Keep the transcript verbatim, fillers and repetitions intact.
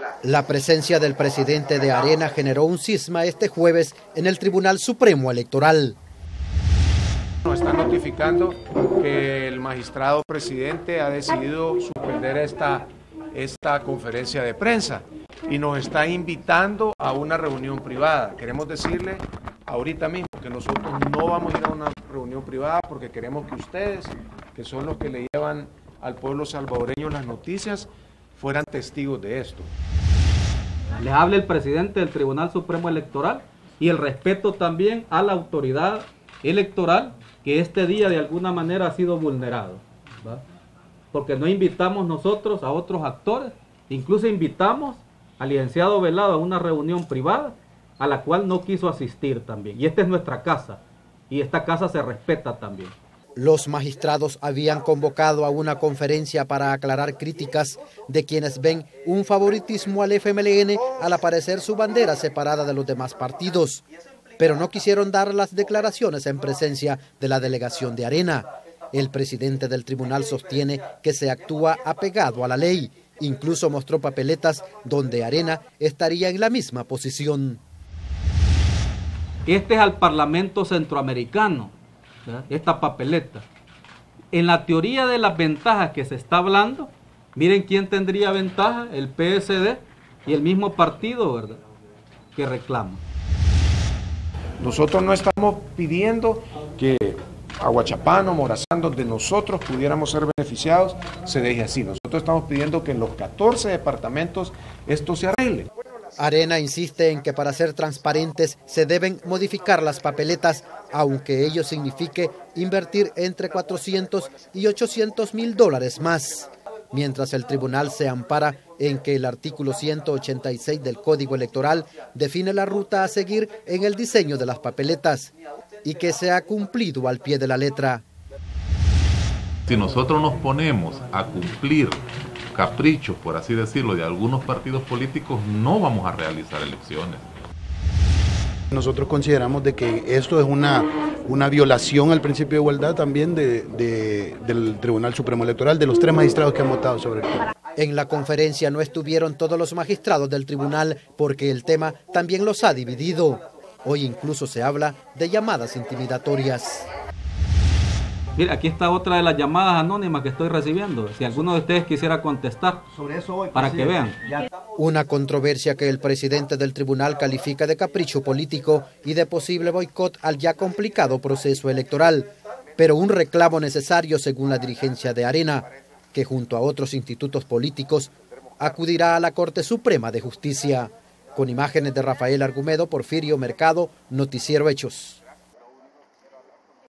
La presencia del presidente de Arena generó un cisma este jueves en el Tribunal Supremo Electoral. Nos están notificando que el magistrado presidente ha decidido suspender esta, esta conferencia de prensa y nos está invitando a una reunión privada. Queremos decirle ahorita mismo que nosotros no vamos a ir a una reunión privada porque queremos que ustedes, que son los que le llevan al pueblo salvadoreño las noticias, fueran testigos de esto. Les habla el presidente del Tribunal Supremo Electoral y el respeto también a la autoridad electoral que este día de alguna manera ha sido vulnerado, ¿va? Porque no invitamos nosotros a otros actores, incluso invitamos al licenciado Velado a una reunión privada a la cual no quiso asistir también. Y esta es nuestra casa y esta casa se respeta también. Los magistrados habían convocado a una conferencia para aclarar críticas de quienes ven un favoritismo al F M L N al aparecer su bandera separada de los demás partidos, pero no quisieron dar las declaraciones en presencia de la delegación de Arena. El presidente del tribunal sostiene que se actúa apegado a la ley, incluso mostró papeletas donde Arena estaría en la misma posición. Este es al Parlamento Centroamericano, ¿verdad? Esta papeleta. En la teoría de las ventajas que se está hablando, miren quién tendría ventaja, el P S D y el mismo partido, ¿verdad?, que reclama. Nosotros no estamos pidiendo que Aguachapán o Morazán, donde nosotros pudiéramos ser beneficiados, se deje así. Nosotros estamos pidiendo que en los catorce departamentos esto se arregle. Arena insiste en que para ser transparentes se deben modificar las papeletas, aunque ello signifique invertir entre cuatrocientos y ochocientos mil dólares más. Mientras el tribunal se ampara en que el artículo ciento ochenta y seis del Código Electoral define la ruta a seguir en el diseño de las papeletas y que se ha cumplido al pie de la letra. Si nosotros nos ponemos a cumplir caprichos, por así decirlo, de algunos partidos políticos, no vamos a realizar elecciones. Nosotros consideramos de que esto es una, una violación al principio de igualdad también de, de, del Tribunal Supremo Electoral, de los tres magistrados que han votado sobre el tema. En la conferencia no estuvieron todos los magistrados del tribunal porque el tema también los ha dividido. Hoy incluso se habla de llamadas intimidatorias. Mira, aquí está otra de las llamadas anónimas que estoy recibiendo. Si alguno de ustedes quisiera contestar, sobre eso hoy, para que vean. Una controversia que el presidente del tribunal califica de capricho político y de posible boicot al ya complicado proceso electoral, pero un reclamo necesario según la dirigencia de Arena, que junto a otros institutos políticos acudirá a la Corte Suprema de Justicia. Con imágenes de Rafael Argumedo, Porfirio Mercado, Noticiero Hechos.